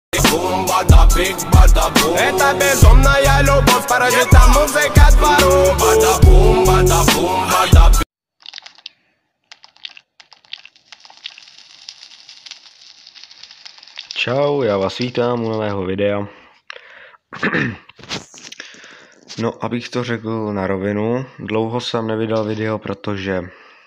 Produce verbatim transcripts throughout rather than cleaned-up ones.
Boom, bada big, bada boom. Это безумная любовь, паразита музыка двору. Bada boom, bada boom, bada big. Čau, já vás vítám u nového videa. No, abych to řekl na rovinu, dlouho jsem nevydal video, protože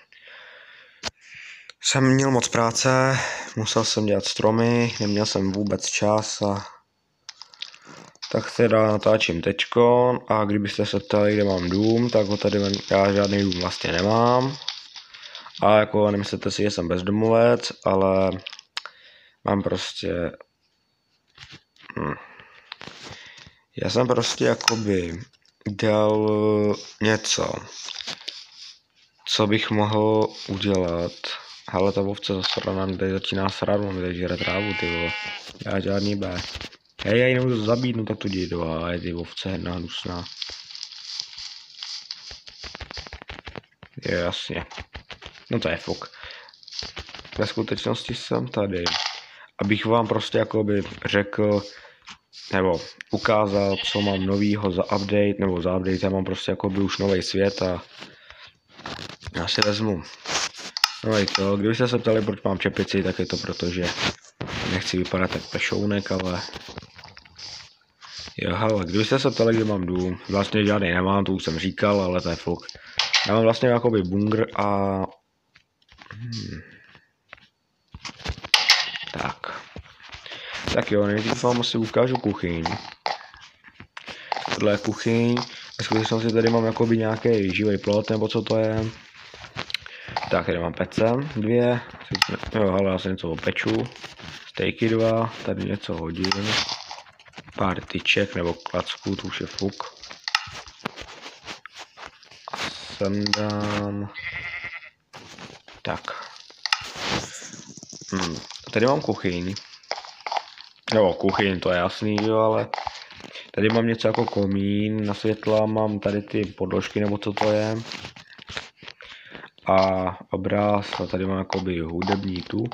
jsem měl moc práce, musel jsem dělat stromy, neměl jsem vůbec čas a tak teda natáčím teďko. A kdybyste se ptali, kde mám dům, tak ho tady já žádný dům vlastně nemám. A jako nemyslete si, že jsem bezdomovec, ale mám prostě... Hm. Já jsem prostě jakoby dělal něco, co bych mohl udělat. Hele, ta ovce zasraná, mi tady začíná srát, mám tady žere trávu, ty vole. Já žádný B. Hej, já ji nemůžu zabít, no tak tu dědu, a je ty ovce jedna hnusná. Je jasně. No to je fuk. Ve skutečnosti jsem tady, abych vám prostě jakoby řekl, nebo ukázal, co mám novýho za update, nebo za update, já mám prostě jakoby už nový svět a já si vezmu. No i to, kdybyste se ptali, proč mám čepici, tak je to proto, že nechci vypadat tak pešounek, ale jo, hele, kdybyste se ptali, kde mám dům, vlastně žádný nemám, to už jsem říkal, ale to je fuk. Já mám vlastně jakoby bunkr a hmm. tak. Tak jo, nejdřív vám asi ukážu kuchyň. Tohle je kuchyň. Ve skutečnosti tady mám jakoby nějaký živý plot, nebo co to je. Tak, tady mám pece, dvě. Jo, ale já si něco opeču. Stejky dva, tady něco hodím. Pár tyček nebo klacků, to už je fuk. A sem dám. Tak. Hmm. Tady mám kuchyň. Jo, kuchyň, to je jasný, jo, ale tady mám něco jako komín, na světla mám tady ty podložky, nebo co to je. A obraz, a tady mám jakoby hudební tu.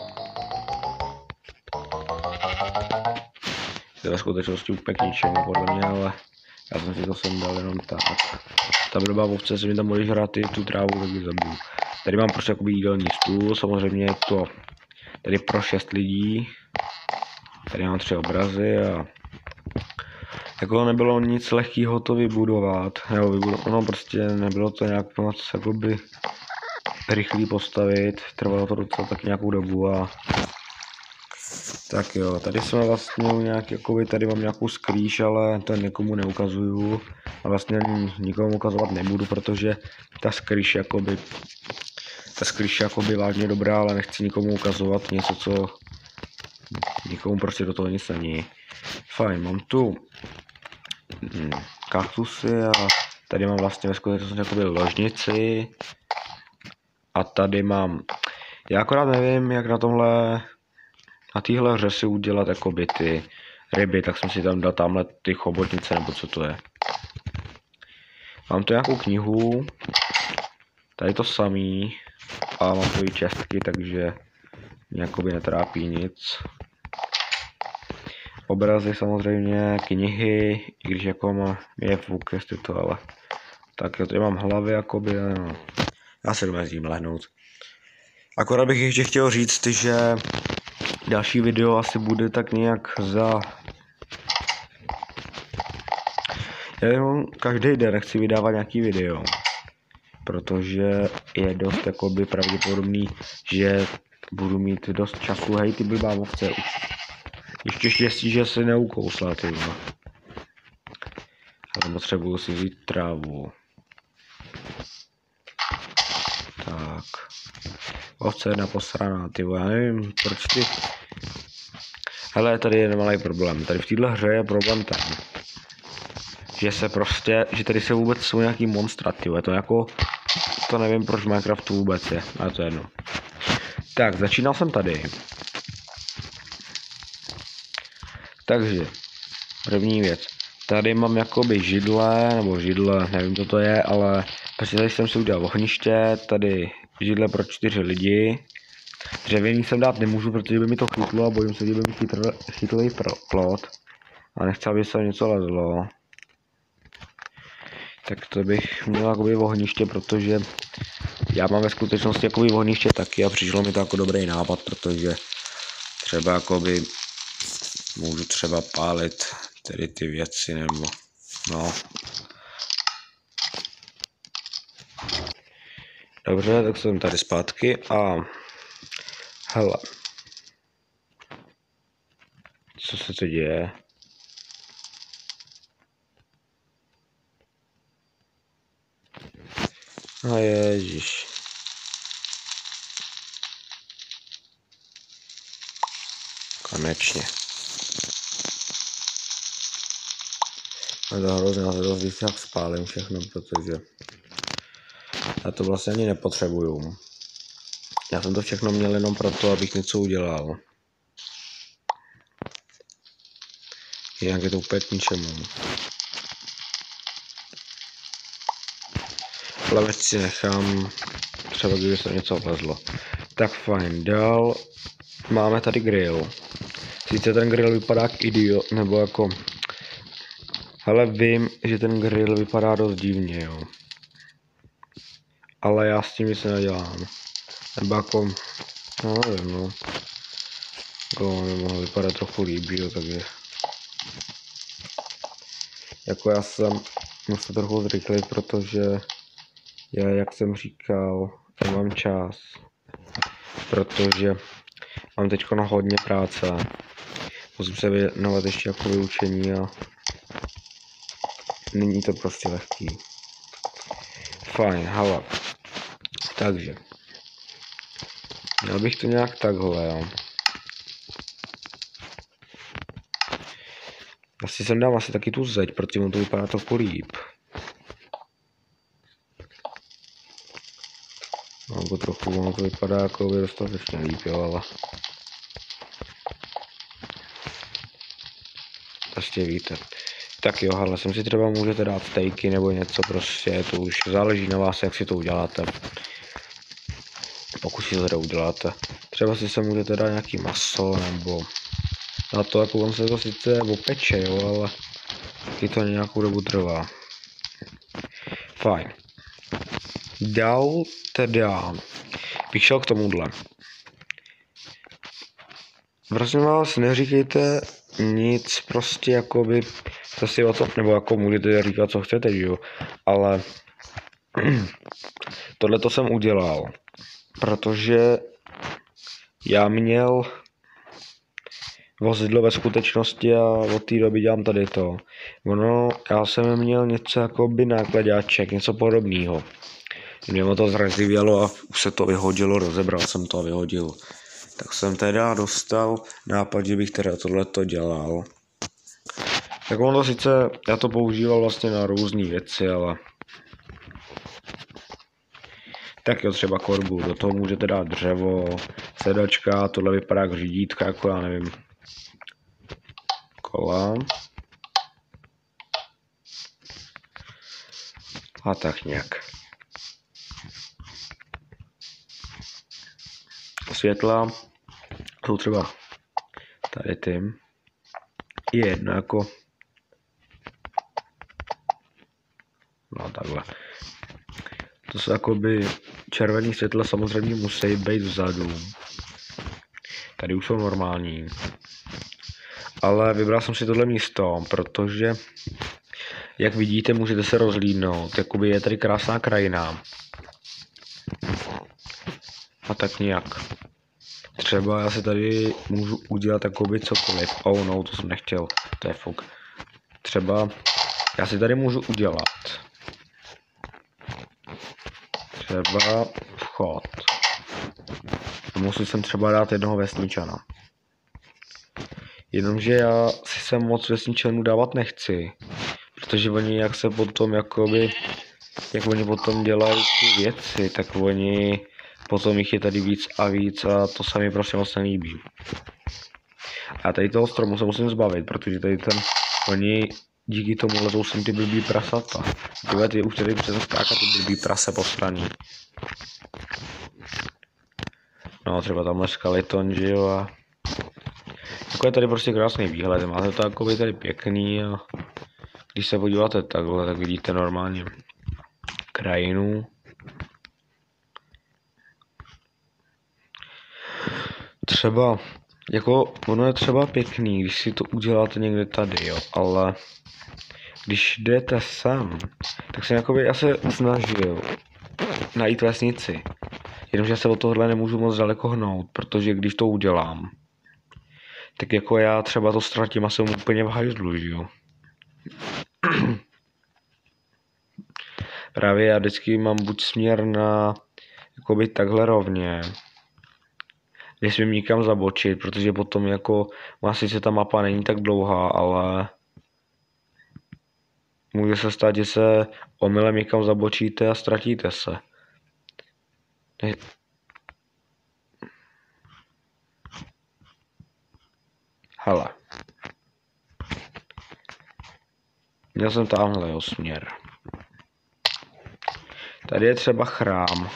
To je ve skutečnosti úplně k ničemu, podle mě, ale já jsem si to sem dal jenom tak. Ta blbá ovce se mi tam bude žrát i tu trávu, tak ji zabiju. Tady mám prostě jakoby jídelní stůl, samozřejmě je to tady pro šest lidí. Tady mám tři obrazy a jako nebylo nic lehkého to vybudovat, nebo vybudovat, no prostě nebylo to nějak moc jakoby rychlý postavit, trvalo to docela tak nějakou dobu a tak jo, tady jsme vlastně nějak, jakoby tady mám nějakou skrýš, ale to nikomu neukazuju a vlastně nikomu ukazovat nebudu, protože ta skrýš jakoby, ta skrýš jakoby vážně dobrá, ale nechci nikomu ukazovat něco, co nikomu prostě do toho nic není. Fajn, mám tu hmm, kaktusy a tady mám vlastně ve skutečnosti jakoby ložnici. A tady mám, já akorát nevím, jak na tomhle, na téhle hře si udělat jakoby ty ryby, tak jsem si tam dal tamhle ty chobotnice, nebo co to je. Mám tu nějakou knihu, tady to samý a mám tu i čestky, takže mě jakoby netrápí nic. Obrazy samozřejmě, knihy, i když jako má, je fuk, jestli to, ale tak jo, tady mám hlavy jakoby, no. Já se domezím lehnout. Akorát bych ještě chtěl říct, že další video asi bude tak nějak za... Já jenom každý den nechci vydávat nějaký video, protože je dost jakoby pravděpodobný, že budu mít dost času, hej ty blbá ovce. Ještě štěstí, že se neukousla, ty vole. Ale potřebuju si vzít trávu. Tak. Ovce jedna posraná, ty vole, já nevím, proč ty... Hele, tady je malý problém. Tady v téhle hře je problém ten, že se prostě, že tady se vůbec jsou nějaký monstra, ty vole, to jako... To nevím, proč v Minecraftu vůbec je, ale to je jedno. Tak, začínal jsem tady. Takže, první věc. Tady mám jakoby židle, nebo židle, nevím co to je, ale prostě tady jsem si udělal ohniště, tady židle pro čtyři lidi. Dřevěný sem dát nemůžu, protože by mi to chytlo a bojím se, že by mi chytl, chytlý plot. A nechci, aby se něco lezlo. Tak to bych měl jakoby ohniště, protože já mám ve skutečnosti jakoby ohniště taky a přišlo mi to jako dobrý nápad, protože třeba jakoby můžu třeba pálit tedy ty věci nebo no. Dobře, tak jsem tady zpátky a hele. Co se to děje? A ježiš. Konečně. A to hrozně, já to dost víc jak spálím všechno, protože já to vlastně ani nepotřebuju. Já jsem to všechno měl jenom proto, abych něco udělal. Jinak je to úplně k ničemu. Ale si nechám, třeba kdyby se něco vlezlo. Tak fajn, dál máme tady grill. Sice ten grill vypadá jak idiot, nebo jako... Ale vím, že ten grill vypadá dost divně, jo. Ale já s tím nic nedělám. Nebo jako... No nevím, no. Jako nemohl vypadat trochu líbí, jo, takže... Jako já jsem... Musím trochu zrychlit, protože... Já, jak jsem říkal, nemám čas, protože mám teď hodně práce, musím se věnovat ještě jako vyučení a není to prostě lehký. Fajn, hala. Takže, měl bych to nějak takhle, jo. Asi jsem dám asi taky tu zeď, protože mu to vypadá trochu líp. Nebo trochu, ono to vypadá jako by dostatečně líp, jo, ale... Prostě víte. Tak jo, ale sem si třeba můžete dát stejky nebo něco, prostě to už záleží na vás, jak si to uděláte. Pokud si to uděláte. Třeba si se můžete dát nějaký maso, nebo... Na to, jako on se to sice opeče, jo, ale... Taky to nějakou dobu trvá. Fajn. Dál teda bych šel k tomuhle. Prosím vás, neříkejte nic, prostě jakoby, to si o tom, nebo jako můžete říkat, co chcete, jo, ale tohle to jsem udělal, protože já měl vozidlo ve skutečnosti a od té doby dělám tady to. Ono, já jsem měl něco jakoby nákladáček, něco podobného. Mě to zrezivělo a už se to vyhodilo, rozebral jsem to a vyhodil. Tak jsem teda dostal nápad, že bych teda tohleto dělal. Tak ono sice, já to používal vlastně na různé věci, ale... Tak jo, třeba korbu, do toho můžete dát dřevo, sedačka, tohle vypadá jak řídítka, jako já nevím. Kola. A tak nějak. Světla jsou třeba tady tím. Je jedno jako. No takhle. To jsou jakoby červený světla, samozřejmě musí být vzadu. Tady už jsou normální. Ale vybral jsem si tohle místo, protože jak vidíte, můžete se rozhlídnout. Jakoby je tady krásná krajina. A tak nějak. Třeba já si tady můžu udělat jakoby cokoliv. Oh no, to jsem nechtěl. To je fuk. Třeba já si tady můžu udělat třeba vchod. A musím sem třeba dát jednoho vesničana. Jenomže já si sem moc vesničanů dávat nechci. Protože oni jak se potom jakoby, jak oni potom dělají ty věci, tak oni potom jich je tady víc a víc a to se mi prostě moc nelíbí. A tady toho stromu se musím zbavit, protože tady ten, oni díky tomu lezou sem ty blbý prasata. Tyhle ty už tady přesně skákat ty blbý prase postraní. No třeba tamhle skeleton, že jo, a jako je tady prostě krásný výhled, máte to jako tady pěkný a když se podíváte takhle, tak vidíte normálně krajinu. Třeba, jako ono je třeba pěkný, když si to uděláte někde tady, jo, ale když jdete sem, tak jsem jakoby já se snažil najít vesnici. Jenomže se od tohohle nemůžu moc daleko hnout, protože když to udělám, tak jako já třeba to ztratím a jsem úplně v hajzlu, že jo. Právě já vždycky mám buď směr na jakoby takhle rovně, nesmím nikam zabočit, protože potom jako má sice ta mapa není tak dlouhá, ale může se stát, že se omylem někam zabočíte a ztratíte se. Ne... Hele. Měl jsem tamhle jo směr. Tady je třeba chrám.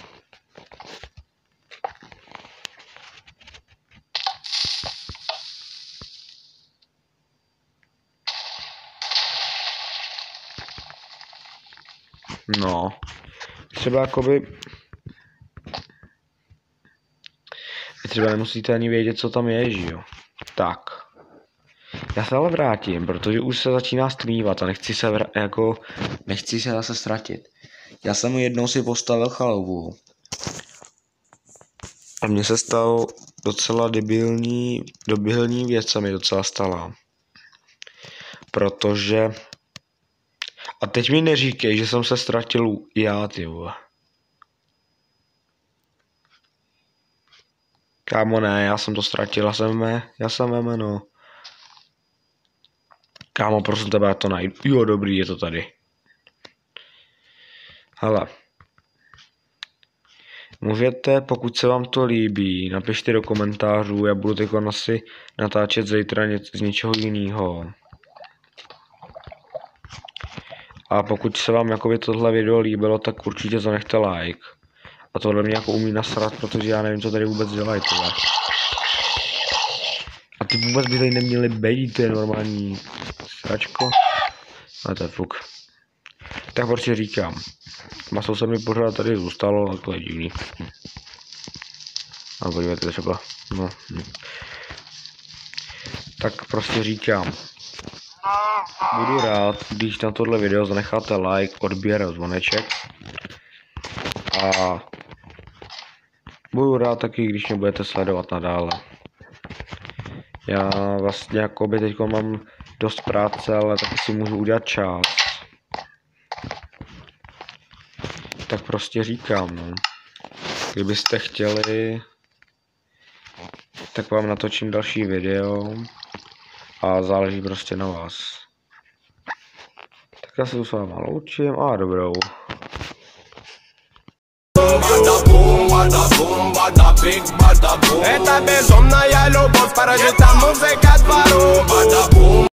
No. Třeba jakoby... Třeba nemusíte ani vědět, co tam je, že jo. Tak. Já se ale vrátím, protože už se začíná stmívat a nechci se vr- jako... Nechci se zase ztratit. Já jsem jednou si postavil chalupu. A mně se stalo docela debilní, debilní věc se mi docela stala. Protože... A teď mi neříkej, že jsem se ztratil já, ty vole. Kámo, ne, já jsem to ztratil, já jsem mé, já jsem mé jméno. Kámo, prosím tebe, já to najdu. Jo, dobrý, je to tady. Hele. Můžete, pokud se vám to líbí, napište do komentářů, já budu teď asi natáčet zítra z něčeho jiného. A pokud se vám jakoby tohle video líbilo, tak určitě zanechte like. A tohle mě jako umí nasrat, protože já nevím, co tady vůbec dělají tohle. A ty vůbec by tady neměly být, to je normální sračko. A to je fuk. Tak prostě říkám. Maso se mi pořád tady zůstalo, ale to je divný. A podívejte třeba. No. Tak prostě říkám. Budu rád, když na tohle video zanecháte like, odběr a zvoneček. A budu rád taky, když mě budete sledovat nadále. Já vlastně jakoby teď mám dost práce, ale taky si můžu udělat čas. Tak prostě říkám, no. Kdybyste chtěli, tak vám natočím další video. A záleží prostě na vás. Tak já se tu s váma loučím a dobrou. Это безумная любовь, паразита музыка двору.